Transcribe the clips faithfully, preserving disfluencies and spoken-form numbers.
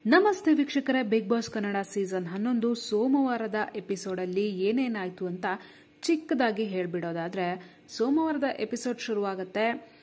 ನಮಸ್ತೆ ವೀಕ್ಷಕರೇ, big boss Kannada season ಹನ್ನೊಂದು ಸೋಮವಾರದ ಎಪಿಸೋಡ್ ಅಲ್ಲಿ ಏನೇನಾಯ್ತು ಅಂತ ಚಿಕ್ಕದಾಗಿ ಹೇಳ್ಬಿಡೋದಾದ್ರೆ, ಸೋಮವಾರದ ಎಪಿಸೋಡ್ ಶುರುವಾಗುತ್ತೆ.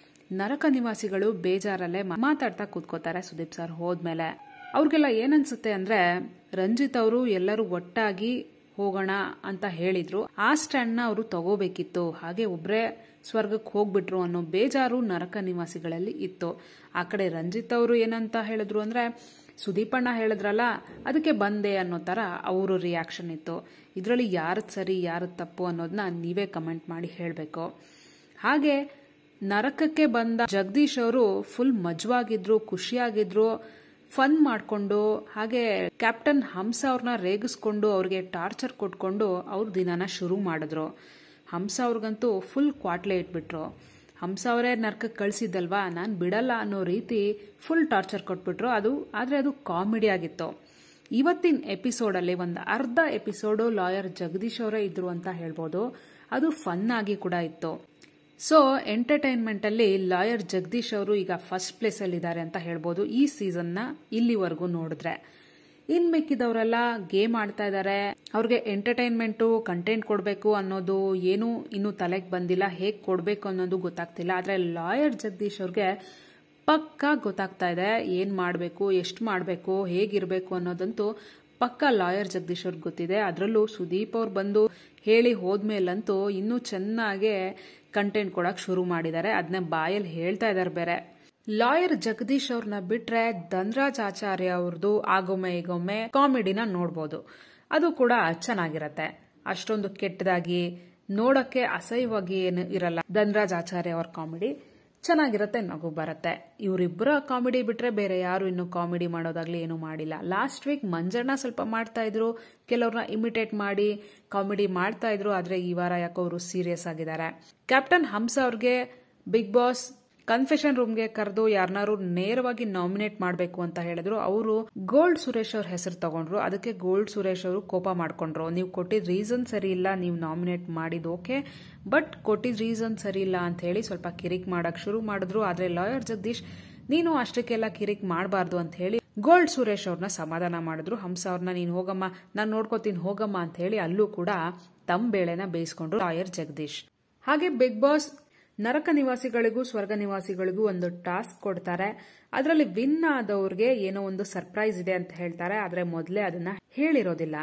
ನರಕ ನಿವಾಸಿಗಳು ಬೇಜಾರಲ್ಲೇ ಮಾತಾಡ್ತಾ ಕೂತ್ಕೋತಾರೆ. ಸುದೀಪ್ ಸರ್ ಹೋದ್ಮೇಲೆ ಅವ್ರಿಗೆಲ್ಲ ಏನನ್ಸುತ್ತೆ ಅಂದ್ರೆ, ರಂಜಿತ್ ಅವರು ಎಲ್ಲರೂ ಒಟ್ಟಾಗಿ ಹೋಗೋಣ ಅಂತ ಹೇಳಿದ್ರು, ಆ ಸ್ಟ್ಯಾಂಡ್ ನ ಅವರು ತಗೋಬೇಕಿತ್ತು, ಹಾಗೆ ಒಬ್ರೇ ಸ್ವರ್ಗಕ್ಕೆ ಹೋಗ್ಬಿಟ್ರು ಅನ್ನೋ ಬೇಜಾರು ನರಕ ನಿವಾಸಿಗಳಲ್ಲಿ ಇತ್ತು. ಆ ಕಡೆ ರಂಜಿತ್ ಅವರು ಏನಂತ ಹೇಳಿದ್ರು ಅಂದ್ರೆ, ಸುದೀಪಣ್ಣ ಹೇಳಿದ್ರಲ್ಲ ಅದಕ್ಕೆ ಬಂದೆ ಅನ್ನೋ ತರ ಅವರು ರಿಯಾಕ್ಷನ್ ಇತ್ತು. ಇದರಲ್ಲಿ ಯಾರದ್ ಸರಿ ಯಾರದ್ ತಪ್ಪು ಅನ್ನೋದನ್ನ ನೀವೇ ಕಮೆಂಟ್ ಮಾಡಿ ಹೇಳಬೇಕು. ಹಾಗೆ ನರಕಕ್ಕೆ ಬಂದ ಜಗದೀಶ್ ಅವರು ಫುಲ್ ಮಜವಾಗಿದ್ರು, ಖುಷಿಯಾಗಿದ್ರು, ಫನ್ ಮಾಡ್ಕೊಂಡು, ಹಾಗೆ ಕ್ಯಾಪ್ಟನ್ ಹಂಸ ಅವ್ರನ್ನ ರೇಗಿಸ್ಕೊಂಡು ಅವ್ರಿಗೆ ಟಾರ್ಚರ್ ಕೊಟ್ಕೊಂಡು ಅವ್ರ ದಿನಾನ ಶುರು ಮಾಡಿದ್ರು. ಹಂಸ ಅವ್ರಿಗಂತೂ ಫುಲ್ ಕ್ವಾಟ್ಲೆ ಇಟ್ಬಿಟ್ರು. ಹಂಸ ಅವರೇ ನರ್ಕಕ್ಕೆ ಕಳಿಸಿದ್ದಲ್ವಾ, ನಾನು ಬಿಡಲ್ಲ ಅನ್ನೋ ರೀತಿ ಫುಲ್ ಟಾರ್ಚರ್ ಕೊಟ್ಬಿಟ್ರು. ಅದು ಆದರೆ ಅದು ಕಾಮಿಡಿ ಆಗಿತ್ತು. ಇವತ್ತಿನ ಎಪಿಸೋಡಲ್ಲಿ ಒಂದು ಅರ್ಧ ಎಪಿಸೋಡು ಲಾಯರ್ ಜಗದೀಶ್ ಅವರೇ ಇದ್ರು ಅಂತ ಹೇಳ್ಬೋದು. ಅದು ಫನ್ ಆಗಿ ಕೂಡ ಇತ್ತು. ಸೊ ಎಂಟರ್ಟೈನ್ಮೆಂಟ್ ಅಲ್ಲಿ ಲಾಯರ್ ಜಗದೀಶ್ ಅವರು ಈಗ ಫಸ್ಟ್ ಪ್ಲೇಸ್ ಅಲ್ಲಿ ಇದ್ದಾರೆ ಅಂತ ಹೇಳ್ಬೋದು ಈ ಸೀಸನ್ ನ ಇಲ್ಲಿವರೆಗೂ ನೋಡಿದ್ರೆ. ಇನ್ ಮಿಕ್ಕಿದವರೆಲ್ಲ ಗೇಮ್ ಆಡ್ತಾ ಇದ್ದಾರೆ. ಅವ್ರಿಗೆ ಎಂಟರ್ಟೈನ್ಮೆಂಟು ಕಂಟೆಂಟ್ ಕೊಡಬೇಕು ಅನ್ನೋದು ಏನು ಇನ್ನೂ ತಲೆಗೆ ಬಂದಿಲ್ಲ, ಹೇಗೆ ಕೊಡಬೇಕು ಅನ್ನೋದು ಗೊತ್ತಾಗ್ತಿಲ್ಲ. ಆದರೆ ಲಾಯರ್ ಜಗದೀಶ್ ಅವ್ರಿಗೆ ಪಕ್ಕಾ ಗೊತ್ತಾಗ್ತಾ ಇದೆ ಏನ್ ಮಾಡಬೇಕು, ಎಷ್ಟು ಮಾಡಬೇಕು, ಹೇಗಿರಬೇಕು ಅನ್ನೋದಂತೂ ಪಕ್ಕಾ ಲಾಯರ್ ಜಗದೀಶ್ ಅವ್ರಿಗೆ ಗೊತ್ತಿದೆ. ಅದರಲ್ಲೂ ಸುದೀಪ್ ಅವ್ರು ಬಂದು ಹೇಳಿ ಹೋದ್ಮೇಲಂತೂ ಇನ್ನೂ ಚೆನ್ನಾಗೆ ಕಂಟೆಂಟ್ ಕೊಡಕ್ ಶುರು ಮಾಡಿದ್ದಾರೆ. ಅದನ್ನ ಬಾಯಲ್ಲಿ ಹೇಳ್ತಾ ಇದ್ದಾರೆ ಬೇರೆ. ಲಾಯರ್ ಜಗದೀಶ್ ಅವ್ರನ್ನ ಬಿಟ್ರೆ ಧನ್ರಾಜ್ ಆಚಾರ್ಯ ಅವ್ರದ್ದು ಆಗೊಮ್ಮೆ ಈಗೊಮ್ಮೆ ಕಾಮಿಡಿನ ನೋಡ್ಬೋದು. ಅದು ಕೂಡ ಚೆನ್ನಾಗಿರತ್ತೆ. ಅಷ್ಟೊಂದು ಕೆಟ್ಟದಾಗಿ ನೋಡಕ್ಕೆ ಅಸಹ್ಯವಾಗಿ ಏನು ಇರಲ್ಲ. ಧನ್ರಾಜ್ ಆಚಾರ್ಯ ಅವ್ರ ಕಾಮಿಡಿ ಚೆನ್ನಾಗಿರತ್ತೆ, ನಗು ಬರುತ್ತೆ. ಇವರಿಬ್ಬರ ಕಾಮಿಡಿ ಬಿಟ್ರೆ ಬೇರೆ ಯಾರು ಇನ್ನು ಕಾಮಿಡಿ ಮಾಡೋದಾಗ್ಲಿ ಏನು ಮಾಡಿಲ್ಲ. ಲಾಸ್ಟ್ ವೀಕ್ ಮಂಜಣ್ಣ ಸ್ವಲ್ಪ ಮಾಡ್ತಾ ಇದ್ರು, ಕೆಲವ್ರನ್ನ ಇಮಿಟೇಟ್ ಮಾಡಿ ಕಾಮಿಡಿ ಮಾಡ್ತಾ ಇದ್ರು. ಆದ್ರೆ ಈ ವಾರ ಯಾಕೋ ಅವರು ಸೀರಿಯಸ್ ಆಗಿದ್ದಾರೆ. ಕ್ಯಾಪ್ಟನ್ ಹಂಸ ಅವ್ರಿಗೆ ಬಿಗ್ ಬಾಸ್ ಕನ್ಫೆಷನ್ ರೂಮ್ಗೆ ಕರೆದು ಯಾರನ್ನಾರು ನೇರವಾಗಿ ನಾಮಿನೇಟ್ ಮಾಡಬೇಕು ಅಂತ ಹೇಳಿದ್ರು. ಅವರು ಗೋಲ್ಡ್ ಸುರೇಶ್ ಅವ್ರ ಹೆಸರು ತಗೊಂಡ್ರು. ಅದಕ್ಕೆ ಗೋಲ್ಡ್ ಸುರೇಶ್ ಅವರು ಕೋಪ ಮಾಡ್ಕೊಂಡ್ರು. ನೀವು ಕೊಟ್ಟಿದ್ ರೀಸನ್ ಸರಿ ಇಲ್ಲ, ನೀವು ನಾಮಿನೇಟ್ ಮಾಡಿದ್ ಓಕೆ, ಬಟ್ ಕೊಟ್ಟಿದ್ ರೀಸನ್ ಸರಿ ಇಲ್ಲ ಅಂತ ಹೇಳಿ ಸ್ವಲ್ಪ ಕಿರಿಕ್ ಮಾಡಕ್ ಶುರು ಮಾಡಿದ್ರು. ಆದ್ರೆ ಲಾಯರ್ ಜಗದೀಶ್ ನೀನು ಅಷ್ಟಕ್ಕೆಲ್ಲ ಕಿರಿಕ್ ಮಾಡಬಾರ್ದು ಅಂತ ಹೇಳಿ ಗೋಲ್ಡ್ ಸುರೇಶ್ ಅವ್ರನ್ನ ಸಮಾಧಾನ ಮಾಡಿದ್ರು. ಹಂಸ ಅವ್ರನ್ನ ನೀನ್ ಹೋಗಮ್ಮ, ನಾನ್ ನೋಡ್ಕೋತೀನಿ ಹೋಗಮ್ಮ ಅಂತ ಹೇಳಿ ಅಲ್ಲೂ ಕೂಡ ತಮ್ಮ ಬೇಳೆನ ಬೇಯಿಸ್ಕೊಂಡ್ರು ಲಾಯರ್ ಜಗದೀಶ್. ಹಾಗೆ ಬಿಗ್ ಬಾಸ್ ನರಕ ನಿವಾಸಿಗಳಿಗೂ ಸ್ವರ್ಗ ನಿವಾಸಿಗಳಿಗೂ ಒಂದು ಟಾಸ್ಕ್ ಕೊಡ್ತಾರೆ. ಅದರಲ್ಲಿ ವಿನ್ ಆದವ್ರಿಗೆ ಏನೋ ಒಂದು ಸರ್ಪ್ರೈಸ್ ಇದೆ ಅಂತ ಹೇಳ್ತಾರೆ. ಆದ್ರೆ ಮೊದಲೇ ಅದನ್ನ ಹೇಳಿರೋದಿಲ್ಲ.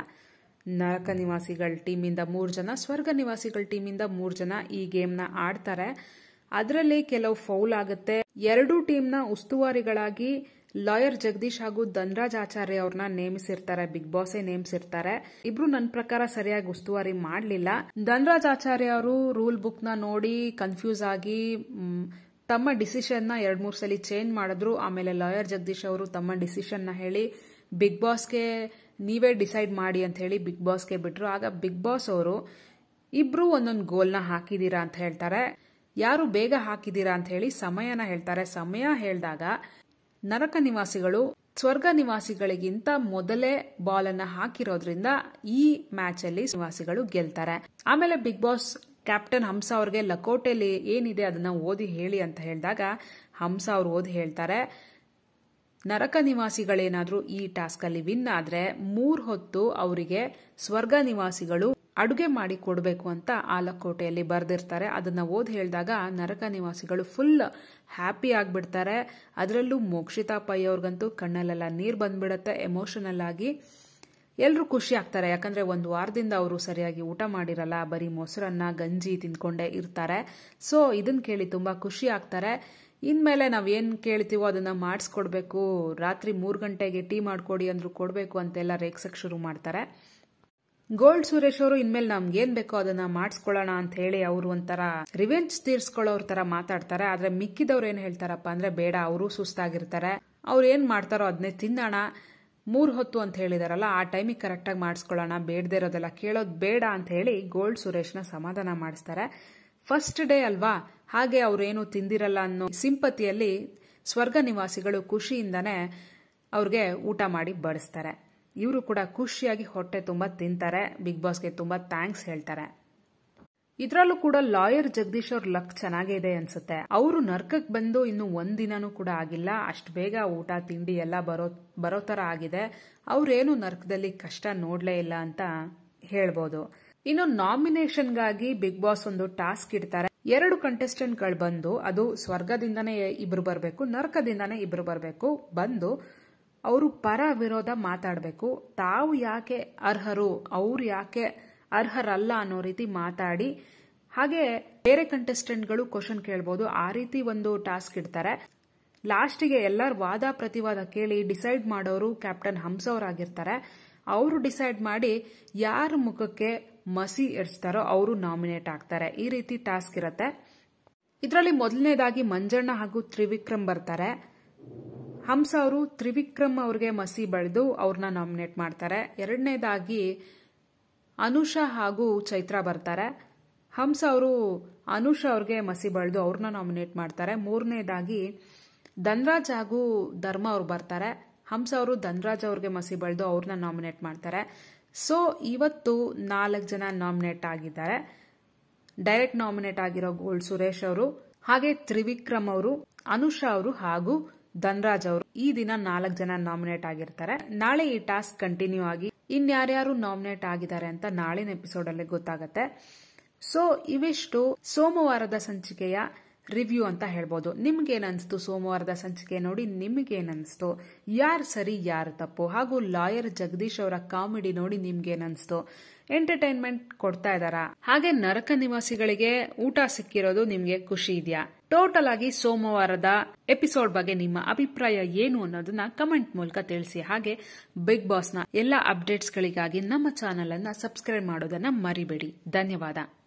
ನರಕ ನಿವಾಸಿಗಳ ಟೀಮಿಂದ ಮೂರ್ ಜನ, ಸ್ವರ್ಗ ನಿವಾಸಿಗಳ ಟೀಮಿಂದ ಮೂರ್ ಜನ ಈ ಗೇಮ್ ನ ಆಡ್ತಾರೆ. ಅದರಲ್ಲಿ ಕೆಲವು ಫೌಲ್ ಆಗುತ್ತೆ. ಎರಡೂ ಟೀಮ್ನ ಉಸ್ತುವಾರಿಗಳಾಗಿ ಲಾಯರ್ ಜಗದೀಶ್ ಹಾಗೂ ಧನ್ರಾಜ್ ಆಚಾರ್ಯ ಅವ್ರನ್ನ ನೇಮಿಸಿರ್ತಾರೆ. Big boss ನೇಮಿಸಿರ್ತಾರೆ. ಇಬ್ರು ನನ್ನ ಪ್ರಕಾರ ಸರಿಯಾಗಿ ಉಸ್ತುವಾರಿ ಮಾಡಲಿಲ್ಲ. ಧನ್ರಾಜ್ ಆಚಾರ್ಯ ಅವರು ರೂಲ್ ಬುಕ್ ನ ನೋಡಿ ಕನ್ಫ್ಯೂಸ್ ಆಗಿ ತಮ್ಮ ಡಿಸಿಷನ್ ನ ಎರಡ್ ಮೂರ್ ಸಲ ಚೇಂಜ್ ಮಾಡಿದ್ರು. ಆಮೇಲೆ ಲಾಯರ್ ಜಗದೀಶ್ ಅವರು ತಮ್ಮ ಡಿಸಿಷನ್ ನ ಹೇಳಿ ಬಿಗ್ ಬಾಸ್ಗೆ ನೀವೇ ಡಿಸೈಡ್ ಮಾಡಿ ಅಂತ ಹೇಳಿ ಬಿಗ್ ಬಾಸ್ಗೆ ಬಿಟ್ರು. ಆಗ ಬಿಗ್ ಬಾಸ್ ಅವರು ಇಬ್ರು ಒಂದೊಂದು ಗೋಲ್ನ ಹಾಕಿದೀರಾ ಅಂತ ಹೇಳ್ತಾರೆ. ಯಾರು ಬೇಗ ಹಾಕಿದೀರಾ ಅಂತ ಹೇಳಿ ಸಮಯನ ಹೇಳ್ತಾರೆ. ಸಮಯ ಹೇಳಿದಾಗ ನರಕ ನಿವಾಸಿಗಳು ಸ್ವರ್ಗ ನಿವಾಸಿಗಳಿಗಿಂತ ಮೊದಲೇ ಬಾಲ್ ಅನ್ನ ಹಾಕಿರೋದ್ರಿಂದ ಈ ಮ್ಯಾಚ್ ಅಲ್ಲಿ ನಿವಾಸಿಗಳು ಗೆಲ್ತಾರೆ. ಆಮೇಲೆ ಬಿಗ್ ಬಾಸ್ ಕ್ಯಾಪ್ಟನ್ ಹಂಸ ಅವ್ರಿಗೆ ಲಕೋಟೆಯಲ್ಲಿ ಏನಿದೆ ಅದನ್ನ ಓದಿ ಹೇಳಿ ಅಂತ ಹೇಳಿದಾಗ ಹಂಸ ಅವ್ರು ಓದಿ ಹೇಳ್ತಾರೆ, ನರಕ ನಿವಾಸಿಗಳೇನಾದ್ರೂ ಈ ಟಾಸ್ಕ್ ಅಲ್ಲಿ ವಿನ್ ಆದ್ರೆ ಮೂರ್ ಹೊತ್ತು ಅವರಿಗೆ ಸ್ವರ್ಗ ನಿವಾಸಿಗಳು ಅಡುಗೆ ಮಾಡಿ ಕೊಡಬೇಕು ಅಂತ ಆ ಲಕೋಟೆಯಲ್ಲಿ ಬರೆದಿರ್ತಾರೆ. ಅದನ್ನ ಓದ್ ಹೇಳಿದಾಗ ನರಕ ನಿವಾಸಿಗಳು ಫುಲ್ ಹ್ಯಾಪಿ ಆಗ್ಬಿಡ್ತಾರೆ. ಅದರಲ್ಲೂ ಮೋಕ್ಷಿತಾ ಪೈ ಅವ್ರಿಗಂತೂ ಕಣ್ಣಲ್ಲೆಲ್ಲ ನೀರ್ ಬಂದ್ಬಿಡತ್ತೆ. ಎಮೋಷನಲ್ ಆಗಿ ಎಲ್ರು ಖುಷಿ ಆಗ್ತಾರೆ. ಯಾಕಂದ್ರೆ ಒಂದು ವಾರದಿಂದ ಅವರು ಸರಿಯಾಗಿ ಊಟ ಮಾಡಿರಲ್ಲ, ಬರೀ ಮೊಸರನ್ನ ಗಂಜಿ ತಿನ್ಕೊಂಡೇ ಇರ್ತಾರೆ. ಸೊ ಇದನ್ ಕೇಳಿ ತುಂಬಾ ಖುಷಿ ಆಗ್ತಾರೆ. ಇನ್ಮೇಲೆ ನಾವ್ ಏನ್ ಕೇಳ್ತೀವೋ ಅದನ್ನ ಮಾಡಿಸ್ಕೊಡ್ಬೇಕು, ರಾತ್ರಿ ಮೂರ್ ಗಂಟೆಗೆ ಟೀ ಮಾಡ್ಕೊಡಿ ಅಂದ್ರೂ ಕೊಡ್ಬೇಕು ಅಂತೆಲ್ಲ ರೇಗ್ಸಕ್ ಶುರು ಮಾಡ್ತಾರೆ. ಗೋಲ್ಡ್ ಸುರೇಶ್ ಅವರು ಇನ್ಮೇಲೆ ನಮ್ಗೆ ಏನ್ ಬೇಕೋ ಅದನ್ನ ಮಾಡಿಸ್ಕೊಳ್ಳೋಣ ಅಂತ ಹೇಳಿ ಅವರು ಒಂಥರ ರಿವೆಂಜ್ ತೀರ್ಸ್ಕೊಳ್ಳೋರ್ ತರ ಮಾತಾಡ್ತಾರೆ. ಆದ್ರೆ ಮಿಕ್ಕಿದವ್ರು ಏನ್ ಹೇಳ್ತಾರಪ್ಪ ಅಂದ್ರೆ, ಬೇಡ, ಅವರು ಸುಸ್ತಾಗಿರ್ತಾರೆ, ಅವ್ರು ಏನ್ ಮಾಡ್ತಾರೋ ಅದನ್ನೇ ತಿನ್ನೋಣ, ಮೂರ್ ಹೊತ್ತು ಅಂತ ಹೇಳಿದಾರಲ್ಲ ಆ ಟೈಮಿಗೆ ಕರೆಕ್ಟ್ ಆಗಿ ಮಾಡಿಸ್ಕೊಳ್ಳೋಣ, ಬೇಡದೇ ಇರೋದೆಲ್ಲ ಕೇಳೋದ್ ಬೇಡ ಅಂತ ಹೇಳಿ ಗೋಲ್ಡ್ ಸುರೇಶ್ನ ಸಮಾಧಾನ ಮಾಡಿಸ್ತಾರೆ. ಫಸ್ಟ್ ಡೇ ಅಲ್ವಾ, ಹಾಗೆ ಅವ್ರೇನು ತಿಂದಿರಲ್ಲ ಅನ್ನೋ ಸಿಂಪತಿಯಲ್ಲಿ ಸ್ವರ್ಗ ನಿವಾಸಿಗಳು ಖುಷಿಯಿಂದಾನೆ ಅವ್ರಿಗೆ ಊಟ ಮಾಡಿ ಬಡಿಸ್ತಾರೆ. ಇವರು ಕೂಡ ಖುಷಿಯಾಗಿ ಹೊಟ್ಟೆ ತುಂಬಾ ತಿಂತಾರೆ. ಬಿಗ್ ಬಾಸ್ಗೆ ತುಂಬಾ ಥ್ಯಾಂಕ್ಸ್ ಹೇಳ್ತಾರೆ. ಇದ್ರಲ್ಲೂ ಕೂಡ ಲಾಯರ್ ಜಗದೀಶ್ ಅವ್ರ ಲಕ್ ಚೆನ್ನಾಗೇ ಇದೆ ಅನ್ಸುತ್ತೆ. ಅವರು ನರ್ಕಕ್ ಬಂದು ಇನ್ನು ಒಂದ್ ದಿನಾನೂ ಕೂಡ ಆಗಿಲ್ಲ, ಅಷ್ಟು ಬೇಗ ಊಟ ತಿಂಡಿ ಎಲ್ಲ ಬರೋ ಬರೋ ತರ ಆಗಿದೆ. ಅವ್ರೇನು ನರ್ಕದಲ್ಲಿ ಕಷ್ಟ ನೋಡ್ಲೇ ಇಲ್ಲ ಅಂತ ಹೇಳ್ಬೋದು. ಇನ್ನು ನಾಮಿನೇಷನ್ಗಾಗಿ ಬಿಗ್ ಬಾಸ್ ಒಂದು ಟಾಸ್ಕ್ ಇಡ್ತಾರೆ. ಎರಡು ಕಂಟೆಸ್ಟೆಂಟ್ ಗಳು ಬಂದು, ಅದು ಸ್ವರ್ಗದಿಂದಾನೇ ಇಬ್ರು ಬರ್ಬೇಕು, ನರಕದಿಂದಾನೇ ಇಬ್ರು ಬರ್ಬೇಕು, ಬಂದು ಅವರು ಪರ ವಿರೋಧ ಮಾತಾಡಬೇಕು. ತಾವು ಯಾಕೆ ಅರ್ಹರು, ಅವ್ರು ಯಾಕೆ ಅರ್ಹರಲ್ಲ ಅನ್ನೋ ರೀತಿ ಮಾತಾಡಿ, ಹಾಗೆ ಬೇರೆ ಕಂಟೆಸ್ಟೆಂಟ್ಗಳು ಕ್ವಶನ್ ಕೇಳ್ಬೋದು. ಆ ರೀತಿ ಒಂದು ಟಾಸ್ಕ್ ಇಡ್ತಾರೆ. ಲಾಸ್ಟಿಗೆ ಎಲ್ಲರ ವಾದ ಪ್ರತಿವಾದ ಕೇಳಿ ಡಿಸೈಡ್ ಮಾಡೋರು ಕ್ಯಾಪ್ಟನ್ ಹಂಸ ಅವರಾಗಿರ್ತಾರೆ. ಅವರು ಡಿಸೈಡ್ ಮಾಡಿ ಯಾರ ಮುಖಕ್ಕೆ ಮಸಿ ಇರಿಸ್ತಾರೋ ಅವರು ನಾಮಿನೇಟ್ ಆಗ್ತಾರೆ. ಈ ರೀತಿ ಟಾಸ್ಕ್ ಇರುತ್ತೆ. ಇದರಲ್ಲಿ ಮೊದಲನೇದಾಗಿ ಮಂಜಣ್ಣ ಹಾಗೂ ತ್ರಿವಿಕ್ರಮ್ ಬರ್ತಾರೆ. ಹಂಸ ಅವರು ತ್ರಿವಿಕ್ರಮ್ ಅವ್ರಿಗೆ ಮಸಿ ಬಳಿದು ಅವ್ರನ್ನ ನಾಮಿನೇಟ್ ಮಾಡ್ತಾರೆ. ಎರಡನೇದಾಗಿ ಅನುಷಾ ಹಾಗೂ ಚೈತ್ರ ಬರ್ತಾರೆ. ಹಂಸ ಅವರು ಅನುಷಾ ಅವ್ರಿಗೆ ಮಸಿ ಬಳಿದು ಅವ್ರನ್ನ ನಾಮಿನೇಟ್ ಮಾಡ್ತಾರೆ. ಮೂರನೇದಾಗಿ ಧನ್ರಾಜ್ ಹಾಗೂ ಧರ್ಮ ಅವ್ರು ಬರ್ತಾರೆ. ಹಂಸ ಅವರು ಧನ್ರಾಜ್ ಅವ್ರಿಗೆ ಮಸಿ ಬಳಿದು ಅವ್ರನ್ನ ನಾಮಿನೇಟ್ ಮಾಡ್ತಾರೆ. ಸೊ ಇವತ್ತು ನಾಲ್ಕು ಜನ ನಾಮಿನೇಟ್ ಆಗಿದ್ದಾರೆ. ಡೈರೆಕ್ಟ್ ನಾಮಿನೇಟ್ ಆಗಿರೋ ಗೋಲ್ಡ್ ಸುರೇಶ್ ಅವರು, ಹಾಗೆ ತ್ರಿವಿಕ್ರಮ್ ಅವರು, ಅನುಷಾ ಅವರು ಹಾಗೂ ಧನ್ರಾಜ್ ಅವರು. ಈ ದಿನ ನಾಲ್ಕು ಜನ ನಾಮಿನೇಟ್ ಆಗಿರ್ತಾರೆ. ನಾಳೆ ಈ ಟಾಸ್ಕ್ ಕಂಟಿನ್ಯೂ ಆಗಿ ಇನ್ಯಾರ್ಯಾರು ನಾಮಿನೇಟ್ ಆಗಿದ್ದಾರೆ ಅಂತ ನಾಳಿನ ಎಪಿಸೋಡ್ ಅಲ್ಲಿ ಗೊತ್ತಾಗತ್ತೆ. ಸೊ ಇವಿಷ್ಟು ಸೋಮವಾರದ ಸಂಚಿಕೆಯ ರಿವ್ಯೂ ಅಂತ ಹೇಳ್ಬೋದು. ನಿಮ್ಗೇನನ್ಸ್ತು ಸೋಮವಾರದ ಸಂಚಿಕೆ ನೋಡಿ? ನಿಮ್ಗೇನನ್ಸ್ತು? ಯಾರು ಸರಿ ಯಾರು ತಪ್ಪು? ಹಾಗೂ ಲಾಯರ್ ಜಗದೀಶ್ ಅವರ ಕಾಮಿಡಿ ನೋಡಿ ನಿಮ್ಗೇನನ್ಸ್ತು? ಎಂಟರ್ಟೈನ್ಮೆಂಟ್ ಕೊಡ್ತಾ ಇದಾರಾ? ಹಾಗೆ ನರಕ ನಿವಾಸಿಗಳಿಗೆ ಊಟ ಸಿಕ್ಕಿರೋದು ನಿಮ್ಗೆ ಖುಷಿ ಇದೆಯಾ? ಟೋಟಲ್ ಆಗಿ ಸೋಮವಾರದ ಎಪಿಸೋಡ್ ಬಗ್ಗೆ ನಿಮ್ಮ ಅಭಿಪ್ರಾಯ ಏನು ಅನ್ನೋದನ್ನ ಕಮೆಂಟ್ ಮೂಲಕ ತಿಳಿಸಿ. ಹಾಗೆ ಬಿಗ್ ಬಾಸ್ನ ಎಲ್ಲ ಅಪ್ಡೇಟ್ಸ್ಗಳಿಗಾಗಿ ನಮ್ಮ ಚಾನೆಲ್ ಅನ್ನ ಸಬ್ಸ್ಕ್ರೈಬ್ ಮಾಡೋದನ್ನ ಮರಿಬೇಡಿ. ಧನ್ಯವಾದ.